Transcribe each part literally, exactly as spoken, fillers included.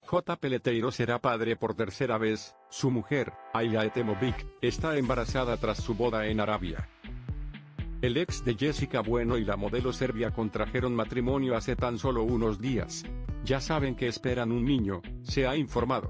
J. Peleteiro será padre por tercera vez. Su mujer, Ayla Etemovic, está embarazada tras su boda en Arabia. El ex de Jessica Bueno y la modelo serbia contrajeron matrimonio hace tan solo unos días. Ya saben que esperan un niño, se ha informado.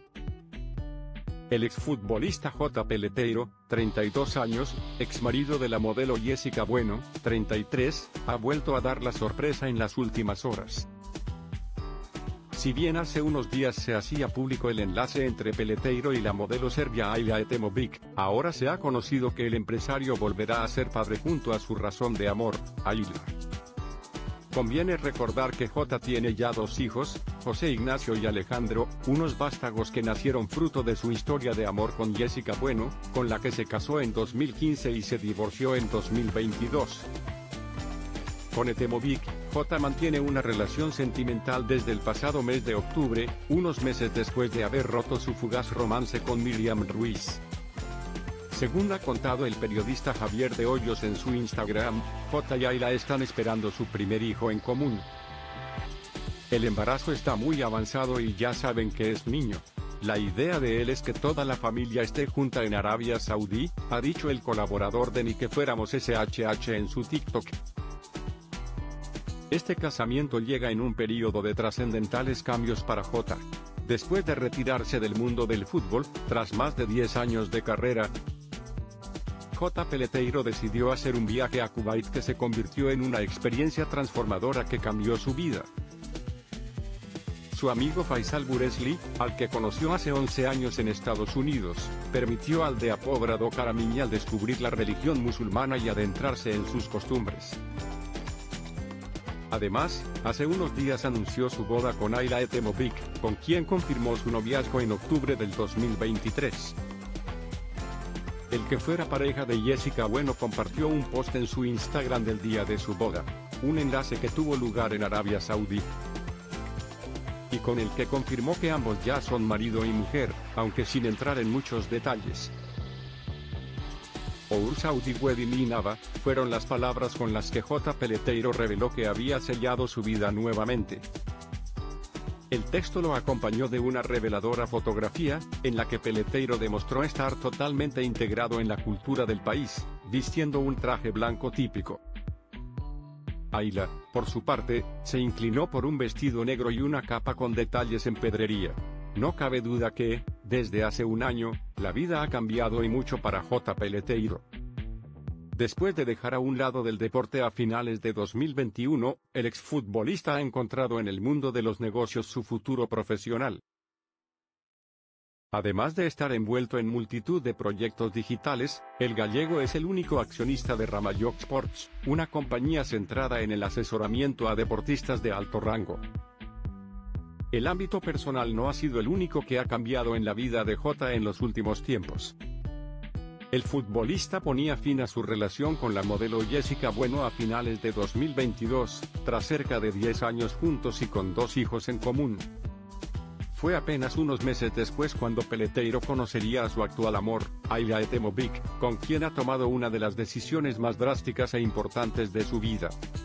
El exfutbolista J. Peleteiro, treinta y dos años, exmarido de la modelo Jessica Bueno, treinta y tres, ha vuelto a dar la sorpresa en las últimas horas. Si bien hace unos días se hacía público el enlace entre Peleteiro y la modelo serbia Ayla Etemovic, ahora se ha conocido que el empresario volverá a ser padre junto a su razón de amor, Ayla. Conviene recordar que J tiene ya dos hijos, José Ignacio y Alejandro, unos vástagos que nacieron fruto de su historia de amor con Jessica Bueno, con la que se casó en dos mil quince y se divorció en dos mil veintidós. Con Etemovic, J mantiene una relación sentimental desde el pasado mes de octubre, unos meses después de haber roto su fugaz romance con Miriam Ruiz. Según ha contado el periodista Javier de Hoyos en su Instagram, J y Ayla están esperando su primer hijo en común. El embarazo está muy avanzado y ya saben que es niño. La idea de él es que toda la familia esté junta en Arabia Saudí, ha dicho el colaborador de Ni que fuéramos S H H en su TikTok. Este casamiento llega en un período de trascendentales cambios para J. Después de retirarse del mundo del fútbol, tras más de diez años de carrera, J. Peleteiro decidió hacer un viaje a Kuwait que se convirtió en una experiencia transformadora que cambió su vida. Su amigo Faisal Buresli, al que conoció hace once años en Estados Unidos, permitió al de Apobrado Caramiñal descubrir la religión musulmana y adentrarse en sus costumbres. Además, hace unos días anunció su boda con Ayla Etemovic, con quien confirmó su noviazgo en octubre del dos mil veintitrés. El que fuera pareja de Jessica Bueno compartió un post en su Instagram del día de su boda, un enlace que tuvo lugar en Arabia Saudí, y con el que confirmó que ambos ya son marido y mujer, aunque sin entrar en muchos detalles. Our Saudi Wedding in Aba, fueron las palabras con las que J. Peleteiro reveló que había sellado su vida nuevamente. El texto lo acompañó de una reveladora fotografía, en la que Peleteiro demostró estar totalmente integrado en la cultura del país, vistiendo un traje blanco típico. Ayla, por su parte, se inclinó por un vestido negro y una capa con detalles en pedrería. No cabe duda que, desde hace un año, la vida ha cambiado y mucho para J. Peleteiro. Después de dejar a un lado del deporte a finales de dos mil veintiuno, el exfutbolista ha encontrado en el mundo de los negocios su futuro profesional. Además de estar envuelto en multitud de proyectos digitales, el gallego es el único accionista de Ramalloc Sports, una compañía centrada en el asesoramiento a deportistas de alto rango. El ámbito personal no ha sido el único que ha cambiado en la vida de J en los últimos tiempos. El futbolista ponía fin a su relación con la modelo Jessica Bueno a finales de dos mil veintidós, tras cerca de diez años juntos y con dos hijos en común. Fue apenas unos meses después cuando Peleteiro conocería a su actual amor, Ayla Etemovic, con quien ha tomado una de las decisiones más drásticas e importantes de su vida.